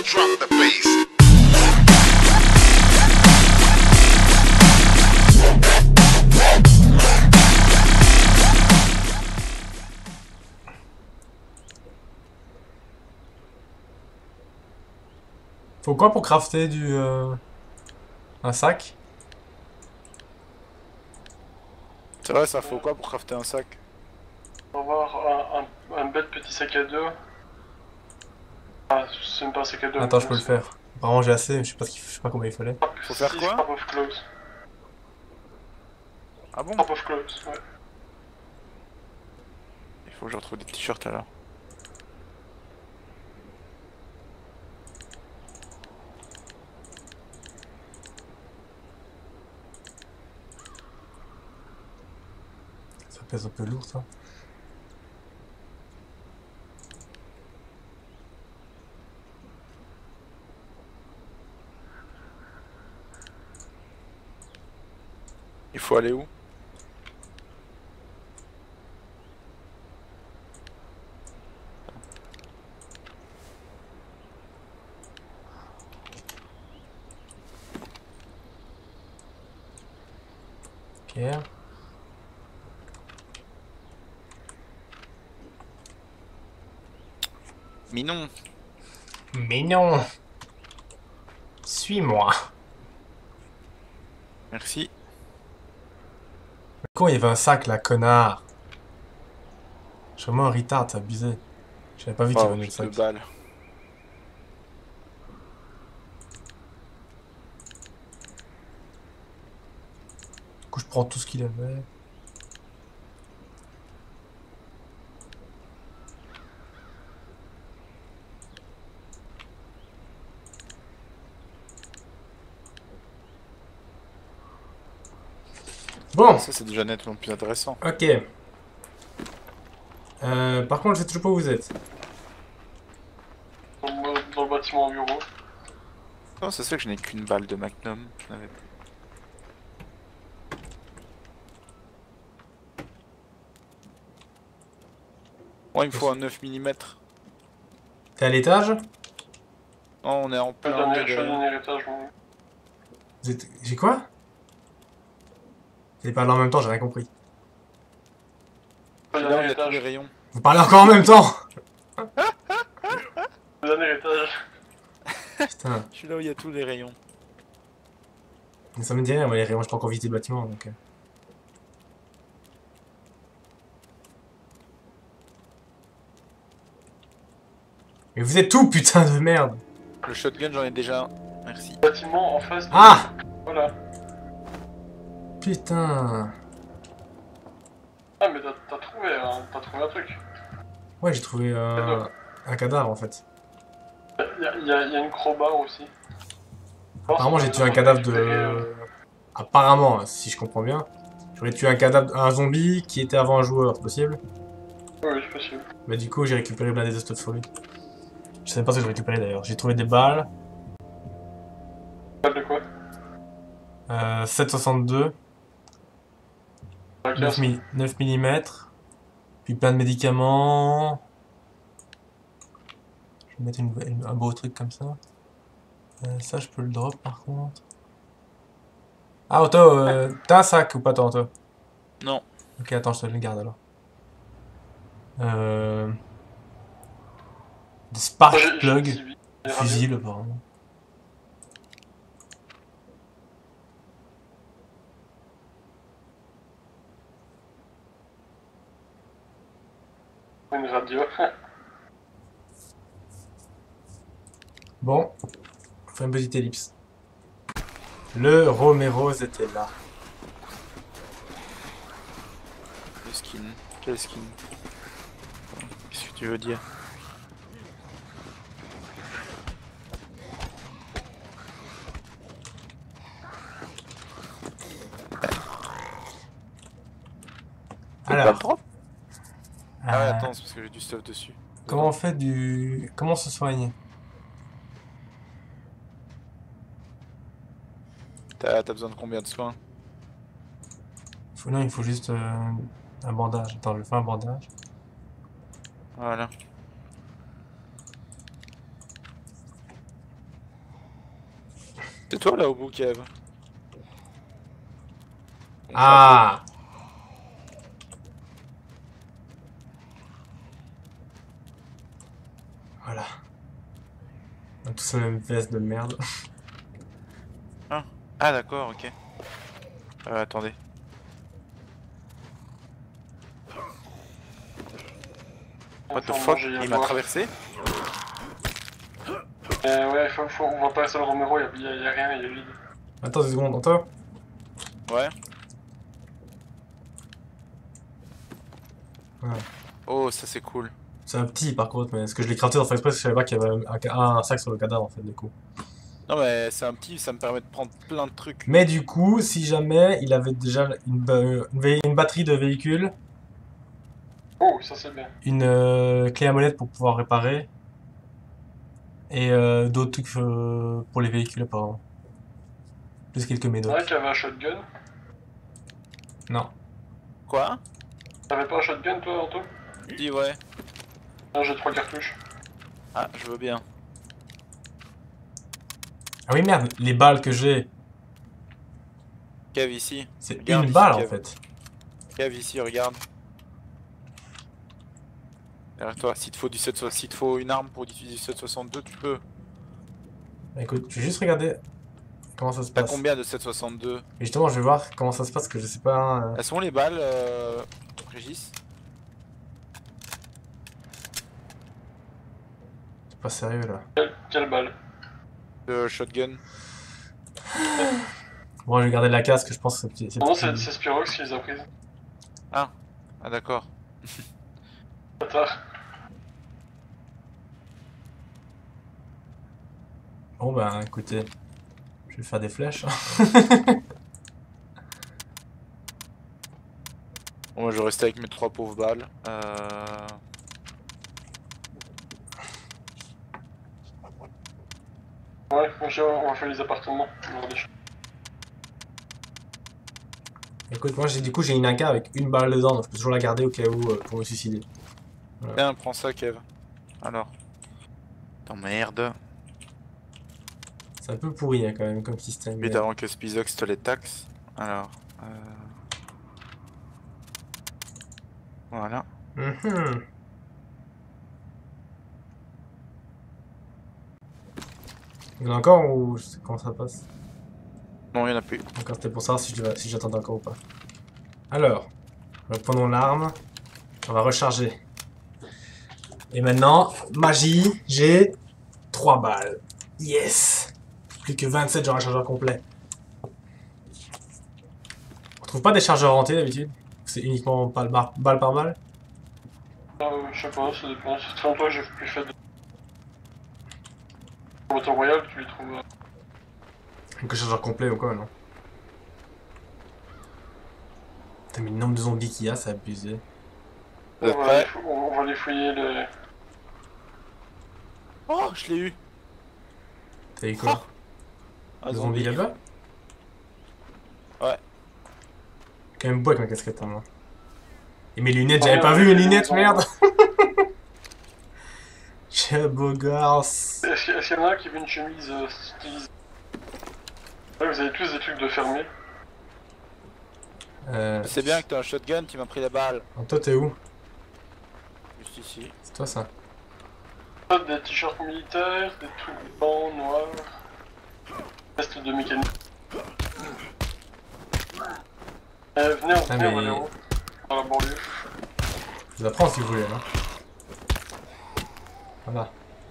drop the bass. Faut quoi pour crafter un sac? C'est vrai, ça faut quoi pour crafter un sac? On va avoir un bête petit sac à dos. Ah, c'est même pas un sac à dos. Attends, je peux le faire. Apparemment j'ai assez, mais je sais pas combien il fallait. Faut faire quoi? Scrap of clothes. Ah bon? Scrap of clothes, ouais. Il faut que je retrouve des t-shirts alors. Ça pèse un peu lourd ça. Il faut aller où? Ok. Mais non! Mais non! Suis-moi! Merci. Quand il y avait un sac là, connard! Je suis vraiment un retard, c'est abusé. J'avais pas vu qu'il y Oh, avait le sac. 2 balles. Du coup, je prends tout ce qu'il avait. Bon, Ça c'est déjà nettement plus intéressant. ok. Par contre, je sais toujours pas où vous êtes. Dans le bâtiment bureau. Non, ça se fait que je n'ai qu'une balle de Magnum. J'en avais- Bon, il me faut un 9 mm. T'es à l'étage? Non, on est en Je plein milieu suis au de... dernier étage, moi. J'ai quoi? Vous parlé en même temps, j'ai rien compris. Au Là, dernier il y a tous les étage. rayons. Vous parlez encore en même temps? Au dernier étage. Putain, Je suis là où il y a tous les rayons. ça me dit rien, moi les rayons, j'ai pas encore visité le bâtiment donc. Mais vous êtes où, putain de merde? Le shotgun, j'en ai déjà un. Merci. Bâtiment en face de... Ah! Voilà. Putain. Ah, mais t'as trouvé un truc. Ouais, j'ai trouvé un cadavre en fait. Il y a une crowbar aussi. Apparemment, j'ai tué un cadavre de. Apparemment, si je comprends bien. J'aurais tué un cadavre, un zombie qui était avant un joueur, c'est possible? Oui, c'est possible. Bah, du coup, j'ai récupéré plein des de folie. Je sais même pas ce que j'ai récupéré d'ailleurs. J'ai trouvé des balles. Pas de quoi? 7,62. 9 mm. Puis plein de médicaments. Je vais mettre un beau truc comme ça. Ça, je peux le drop par contre. Ah, Otto, t'as un sac ou pas, toi, Otto? Non. Ok, attends, je te le garde alors. Des spark plugs. Fusibles, apparemment. Une radio. Bon, on fait une petite ellipse. Le Romeros était là. Le skin. Quel skin? Qu'est-ce que tu veux dire? Pas le Alors, drop? Ah ouais, attends, c'est parce que j'ai du stuff dessus. comment on fait du... Comment se soigne? T'as besoin de combien de soins? Non, il faut juste un bandage. Attends, je fais un bandage. Voilà. C'est toi là au bout, Kev. Ah! Voilà. On a tous la même veste de merde. Ah d'accord, ok. Attendez. What the fuck? Il m'a traversé? Ouais, on va pas sur le Romero, y'a rien, il est vide. Attends 2 secondes, Anto. Ouais. Ouais. Oh, ça c'est cool. C'est un petit par contre, mais est-ce que je l'ai crafté dans Far Express, je savais pas qu'il y avait un sac sur le cadavre en fait, du coup. Non mais c'est un petit, ça me permet de prendre plein de trucs. Mais du coup, si jamais il avait déjà une batterie de véhicule, Oh, ça c'est bien. une clé à molette pour pouvoir réparer, et d'autres trucs pour les véhicules apparemment. Plus quelques C'est médocs. vrai qu'il y avait un shotgun. Non. Quoi? T'avais pas un shotgun toi, Anto? Dis ouais. Non, j'ai 3 cartouches. Ah, je veux bien. Ah oui merde, les balles que j'ai, Kev ici. c'est Regarde une ici, balle en Kev. fait. Kev ici, regarde. Derrière toi, s'il te faut du 7, s'il te faut une arme pour utiliser du 762, tu peux. Bah, écoute, je vais juste regarder comment ça se T'as passe. combien de 762? Et justement, je vais voir comment ça se passe, que je sais pas. Elles sont où les balles, Régis? C'est pas sérieux là. Quelle balle? De shotgun. Bon, je vais garder la casque, je pense que c'est Non, plus- c'est Spirox qui les a prises. Ah d'accord. Bâtard. Bon bah écoutez, je vais faire des flèches. Bon, moi je vais rester avec mes 3 pauvres balles. Ouais, on va faire les appartements. On va voir des choses. Écoute, moi du coup j'ai une AK avec une balle dedans, donc je peux toujours la garder au cas où pour me suicider. Tiens, prends ça, Kev. Alors. T'emmerdes. C'est un peu pourri hein, quand même comme système. Vite avant que Spizox te les taxe. Alors. Voilà. Mhm. Il y en a encore ou je sais comment ça passe? Non, il y en a plus. Encore c'était pour savoir si j'attendais encore ou pas. Alors, prenons l'arme. On va recharger. Et maintenant, magie, j'ai 3 balles. Yes! Plus que 27, j'aurai un chargeur complet. On trouve pas des chargeurs hantés d'habitude? C'est uniquement balle par balle? Je sais pas, ça dépend. C'est très longtemps que j'ai plus fait de. Battle Royale, tu les trouves. Donc un chargeur complet ou quoi, non? Putain, mais le nombre de zombies qu'il y a, c'est abusé. Vous êtes prêts? On va les fouiller les. Oh, je l'ai eu. T'as eu quoi? Un Des zombies là-bas? Ouais. Quand même beau avec ma casquette, hein, moi. Et mes lunettes, j'avais pas vu mes lunettes, merde! J'ai beau gosse! Est-ce qu'il y en a un qui veut une chemise stylisée? Ouais, vous avez tous des trucs de fermé. C'est bien que t'as un shotgun, tu m'as pris la balle. Toi, t'es où? Juste ici. C'est toi ça? Des t-shirts militaires, des trucs blancs, noirs. Veste de mécanique. Venez, on Ah, va mais- aller en haut. Dans la banlieue. Je vous apprends si vous voulez, là. Voilà.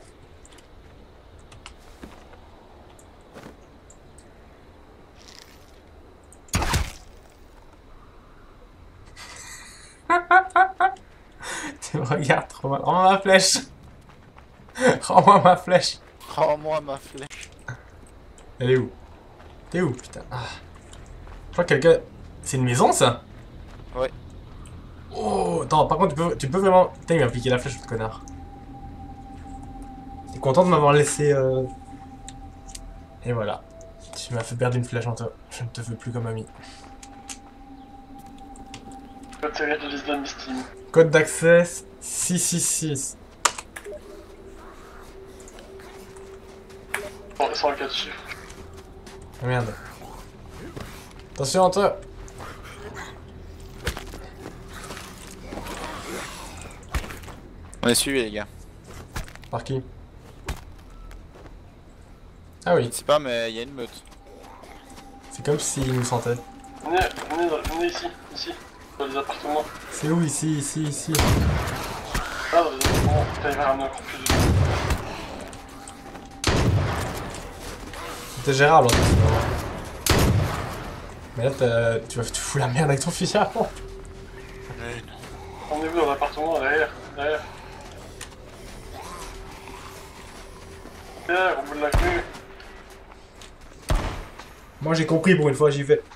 Tu me regardes trop mal. Rends-moi ma flèche! Rends-moi ma flèche! Rends-moi ma flèche. Elle est où? T'es où, putain? Ah. Je crois que quelqu'un... C'est une maison, ça? Ouais. Oh, attends, par contre, tu peux vraiment... Putain, il m'a piqué la flèche, ce connard. T'es content de m'avoir laissé... Et voilà. Tu m'as fait perdre une flèche en toi. Je ne te veux plus comme ami. Retirer de liste d'amis Steam. Code d'accès 666. Sans le 4 chiffres. Ah, merde. Attention, toi. On est suivi les gars. Par qui? Ah oui, Je sais pas mais il y a une meute. c'est comme s'il nous sentait. Venez ici, dans les appartements. C'est où ici, ici, ici? Ah, dans les appartements, putain, il va ramener encore plus de gens. C'était gérable en fait. Mais là, tu fous la merde avec ton fusil à pompe. Mais non. On est où dans l'appartement, derrière. Derrière, au bout de la rue. Moi j'ai compris pour une fois, j'y vais.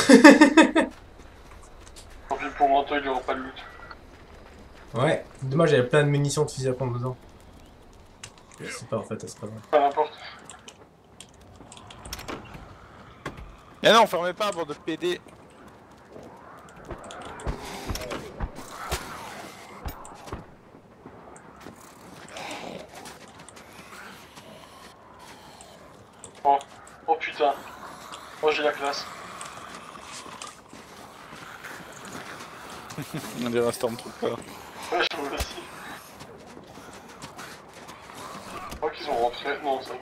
Tant pis pour Manto, il aura pas de loot. Ouais, dommage, j'avais plein de munitions de fusil à pompe dedans. Je sais pas en fait, c'est pas vrai. Peu importe. Eh non, fermez pas bande de PD. Oh putain. Oh, j'ai la classe. On dirait un Stormtrooper. Ouais, je vois aussi. Je crois qu'ils sont rentrés. Non, ça.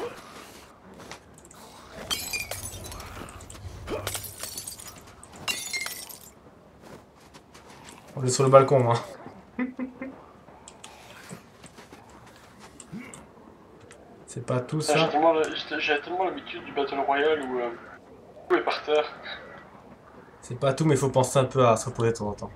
On est sur le balcon, moi. C'est pas tout ça. J'ai tellement l'habitude du Battle Royale où tout est par terre. C'est pas tout, mais faut penser un peu à se reposer de temps en temps.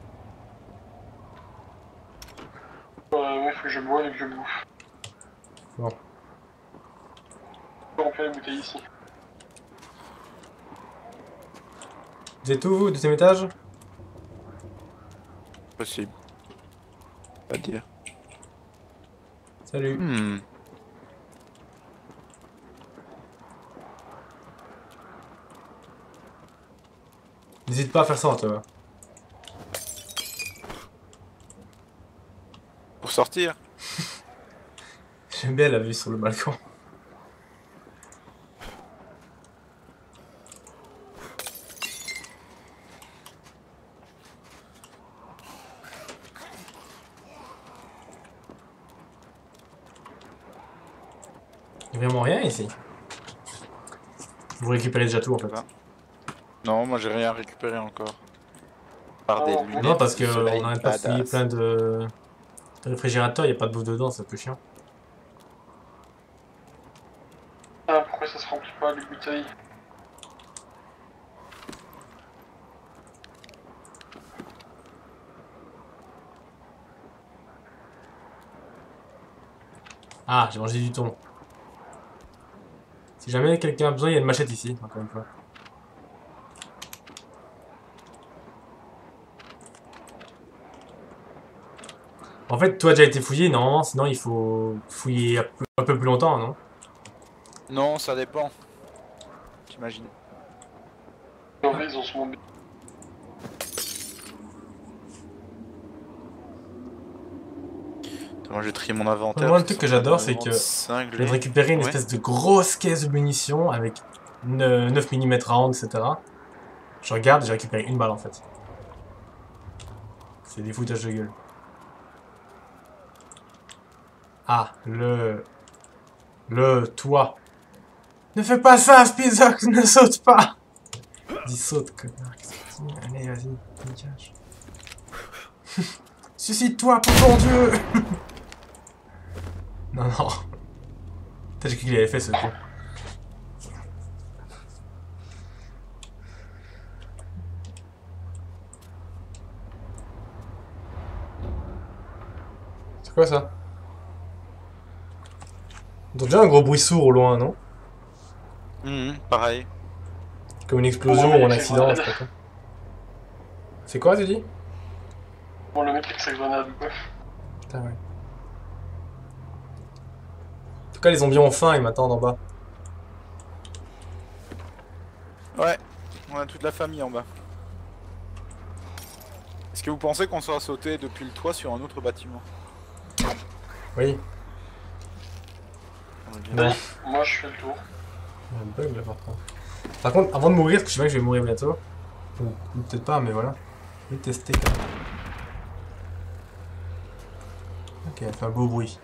Ouais, faut que je bois et que je bouffe. Bon. Je peux remplir les bouteilles ici. Vous êtes où, vous? Deuxième étage? Possible. Pas dire. Salut. N'hésite pas à faire ça, toi. Pour sortir. J'aime bien la vue sur le balcon. Il y a vraiment rien ici. Vous récupérez déjà tout en fait. Non, moi j'ai rien récupéré encore. Par des Oh, lunettes. Non, parce de soleil qu'on n'arrête pas de fouiller badass. plein de réfrigérateurs, il n'y a pas de bouffe dedans, c'est un peu chiant. Ah, pourquoi ça se remplit pas les bouteilles? Ah, j'ai mangé du thon. Si jamais quelqu'un a besoin, il y a une machette ici, encore une fois. En fait, toi, déjà été fouillé, normalement, sinon il faut fouiller un peu plus longtemps, non? Non, ça dépend. J'imagine. En vrai, ils ont sûrement... Moi je vais trier mon inventaire. Moi, le truc que j'adore, c'est que je cinglé. viens de récupérer une Ouais. espèce de grosse caisse de munitions avec 9 mm round, etc. Je regarde, j'ai récupéré une balle en fait. C'est des foutages de gueule. Ah, le toit. Ne fais pas ça, Spizox, ne saute pas. Dis saute, connard. Qu'est-ce que tu dis? Allez, vas-y, tu me caches. Suicide-toi, pour ton Dieu. Non, non. Putain, j'ai cru qu'il avait fait ce coup. C'est quoi ça? On entend déjà un gros bruit sourd au loin, non? Pareil. Comme une explosion Oh, ou un c'est accident, vrai. je sais pas quoi. C'est quoi, tu dis? Bon, le mec avec sa grenade, quoi. Putain, ouais. En tout cas, les zombies ont faim, ils m'attendent en bas. Ouais, on a toute la famille en bas. Est-ce que vous pensez qu'on sera sauté depuis le toit sur un autre bâtiment? Oui. On est bien. Non. Moi, je fais le tour. Il y a un bug là par contre. Par contre, avant de mourir, parce que je sais pas que je vais mourir bientôt. Ou peut-être pas, mais voilà. Je vais tester quand même. Ok, elle fait un beau bruit.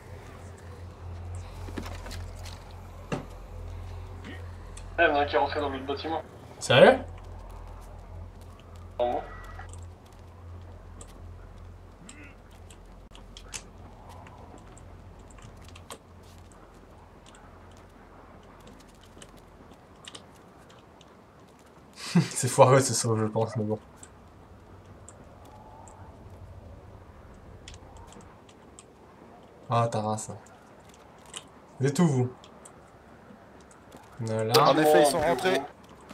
Il y en a un qui est rentré dans l'autre bâtiment. Sérieux? Vraiment. C'est foireux ce saut, je pense, mais bon. Ah, ta race. Vous êtes où, vous? Là. En effet, ils sont Plus rentrés. gros.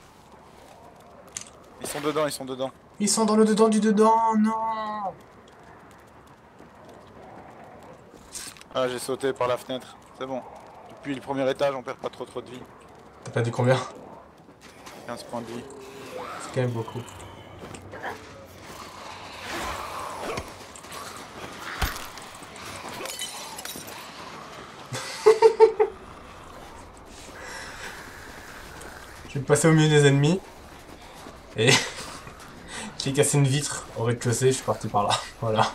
Ils sont dedans, ils sont dedans. Ils sont dans le dedans du dedans, non! Ah, j'ai sauté par la fenêtre. C'est bon. Depuis le premier étage, on perd pas trop de vie. T'as perdu combien? 15 points de vie. C'est quand même beaucoup. Je vais passer au milieu des ennemis. Et j'ai cassé une vitre au rez-de-chaussée, je suis parti par là. Voilà.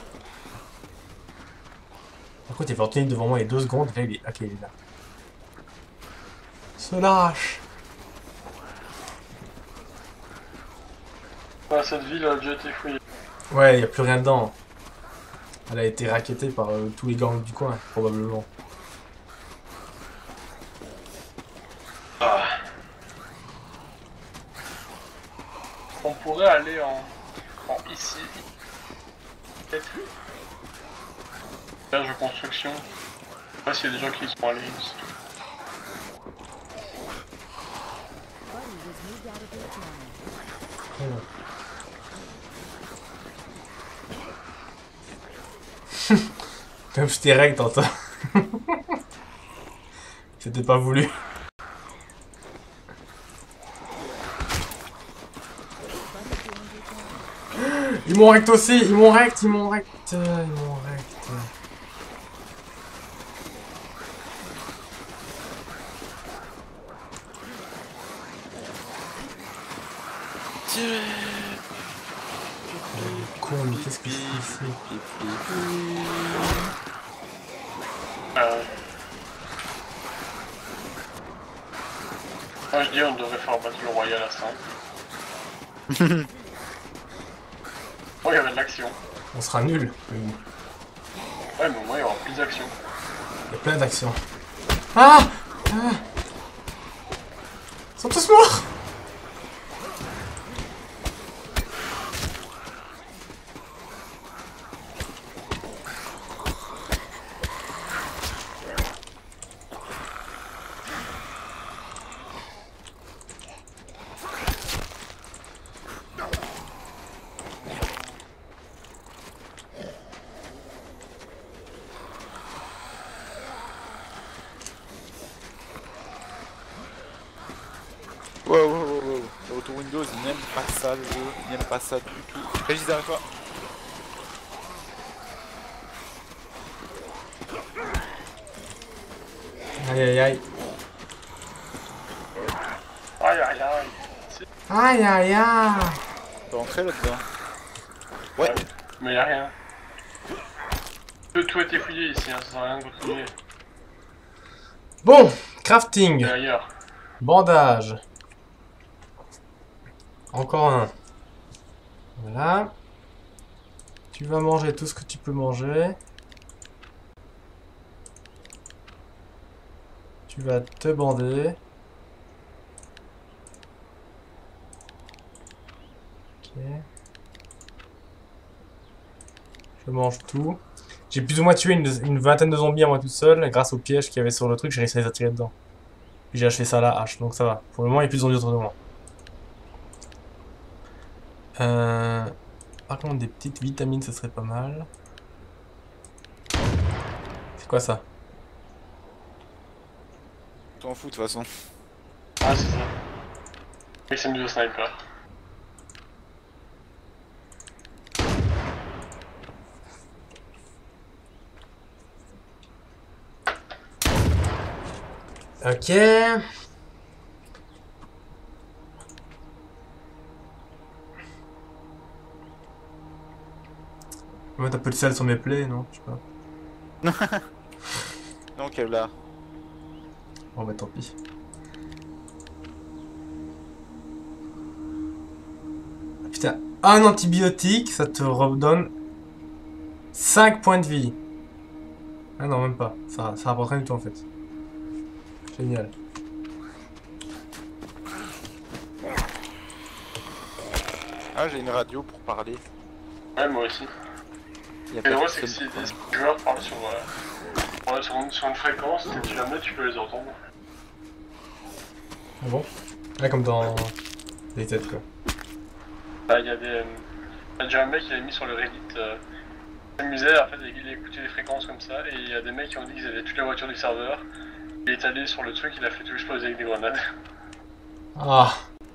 Par contre, il est tenu devant moi il y a 2 secondes. Là, il est... Ok, il est là. Se lâche! Ah, cette ville a déjà été fouillée. Ouais, il n'y a plus rien dedans. Elle a été rackettée par tous les gangs du coin, probablement. Ah. On pourrait aller en ici. Peut-être. Là, de construction. Je sais pas s'il y a des gens qui y sont allés ici. Comme je t'ai règle tantôt. C'était pas voulu. Ils m'ont rect aussi, ils m'ont rect, ils m'ont rect, ils m'ont rect. Con, mais qu'est-ce que c'est ici? Moi je dis on devrait faire battre le royal à 100. Oh, il y avait de l'action. On sera nul. Ouais, mais au moins il y aura plus d'action. Il y a plein d'actions. Ah, ah. Ils sont tous morts. Wow. Auto Windows, il n'aime pas ça le jeu, il n'aime pas ça du tout. Régis derrière toi. Aïe aïe aïe. Aïe aïe aïe. Aïe aïe aïe. On peut entrer là-dedans. Ouais. Mais y'a rien. Tout a été fouillé ici, hein, ça sert à rien de continuer. Bon, crafting. Et ailleurs. Bandage. Encore un. Voilà. Tu vas manger tout ce que tu peux manger. Tu vas te bander. Ok. Je mange tout. J'ai plus ou moins tué une vingtaine de zombies à moi tout seul. Grâce au piège qu'il y avait sur le truc, j'ai réussi à les attirer dedans. J'ai achevé ça à la hache, donc ça va. Pour le moment, il n'y a plus de zombies autour de moi. Par contre, des petites vitamines, ce serait pas mal. C'est quoi ça? T'en fous de toute façon. Ah, c'est ça. Oui, c'est mieux le sniper. Ok. peux mettre un peu de sel sur mes plaies, non? Je sais pas. Donc là. Oh bah tant pis. Ah, putain, un antibiotique, ça te redonne 5 points de vie. Ah non, même pas. Ça rapporte rien du tout en fait. Génial. Ah, j'ai une radio pour parler. Ouais, moi aussi. Y a Et le drôle, c'est que personne. si des joueurs parlent sur une fréquence, si tu la mets, tu peux les entendre. Ah bon? Ah, comme dans les têtes quoi. Là, il y a des. Il y a déjà un mec qui avait mis sur le Reddit. Il s'amusait, en fait, il écoutait les fréquences comme ça, et il y a des mecs qui ont dit qu'ils avaient toutes les voitures du serveur. Il est allé sur le truc, il a fait tout exploser avec des grenades. Ah!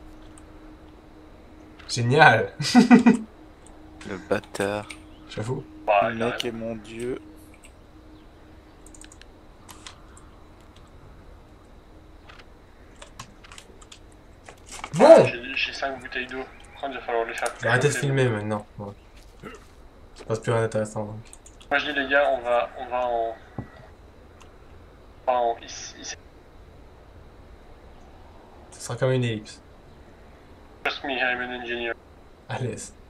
Génial! Le bâtard. J'avoue. Bah, Le mec est mon dieu. Bon! J'ai 5 bouteilles d'eau. Après, il va falloir les faire. Arrêtez de filmer maintenant. Ouais. Ça passe plus rien d'intéressant donc. Moi je dis les gars, on va ici. Ce sera comme une ellipse. Trust me, I'm an engineer. Allez.